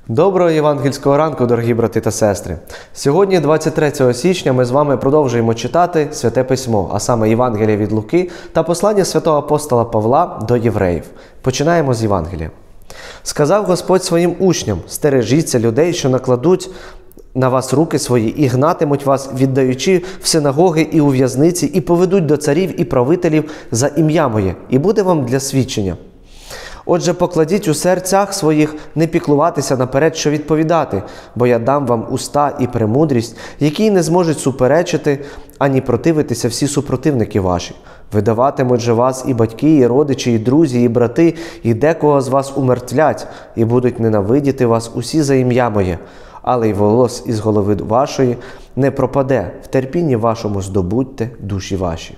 Доброго євангельського ранку, дорогі брати та сестри! Сьогодні, 23 січня, ми з вами продовжуємо читати Святе Письмо, а саме Євангелія від Луки та послання святого апостола Павла до євреїв. Починаємо з Євангелія. «Сказав Господь своїм учням: стережіться людей, що накладуть на вас руки свої і гнатимуть вас, віддаючи в синагоги і у в'язниці, і поведуть до царів і правителів за ім'я моє, і буде вам для свідчення. Отже, покладіть у серцях своїх не піклуватися наперед, що відповідати, бо я дам вам уста і премудрість, які не зможуть суперечити, ані противитися всі супротивники ваші. Видаватимуть же вас і батьки, і родичі, і друзі, і брати, і декого з вас умертвлять, і будуть ненавидіти вас усі за ім'я моє. Але й волос із голови вашої не пропаде, в терпінні вашому здобудьте душі ваші».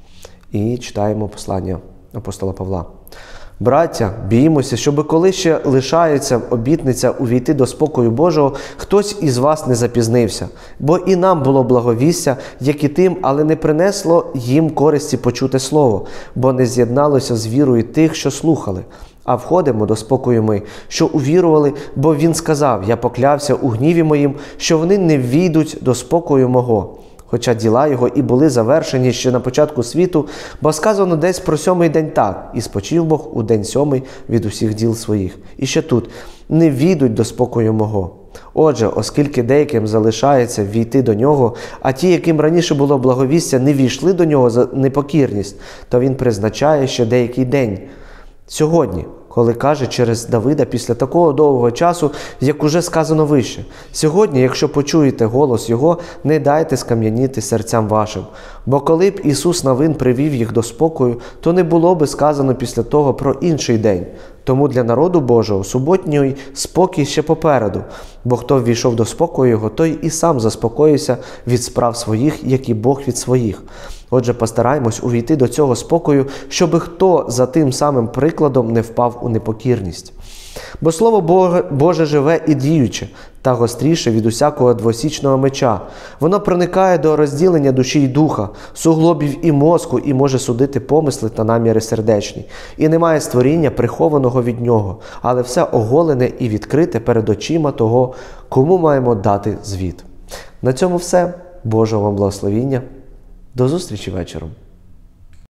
І читаємо послання апостола Павла. «Браття, біймося, щоби коли ще лишається обітниця увійти до спокою Божого, хтось із вас не запізнився. Бо і нам було благовістя, як і тим, але не принесло їм користі почуте слово, бо не з'єдналося з вірою тих, що слухали. А входимо до спокою ми, що увірували, бо він сказав: я поклявся у гніві моїм, що вони не ввійдуть до спокою мого. Хоча діла його і були завершені ще на початку світу, бо сказано десь про 7-й день так: і спочив Бог у день 7-й від усіх діл своїх. І ще тут: не ввійдуть до спокою мого. Отже, оскільки деяким залишається ввійти до нього, а ті, яким раніше було благовістя, не ввійшли до нього за непокірність, то він призначає ще деякий день. Сьогодні, коли каже через Давида після такого довгого часу, як уже сказано вище: «Сьогодні, якщо почуєте голос Його, не дайте скам'яніти серцям вашим». Бо коли б Ісус навин привів їх до спокою, то не було би сказано після того про інший день. Тому для народу Божого суботній спокій ще попереду. Бо хто ввійшов до спокою Його, той і сам заспокоївся від справ своїх, як і Бог від своїх. Отже, постараймось увійти до цього спокою, щоби хто за тим самим прикладом не впав у непокірність. Бо Слово Боже живе і діюче, та гостріше від усякого двосічного меча. Воно проникає до розділення душі й духа, суглобів і мозку, і може судити помисли та наміри сердечні. І немає створіння, прихованого від нього, але все оголене і відкрите перед очима того, кому маємо дати звіт. На цьому все. Божого вам благословіння. До зустрічі вечором.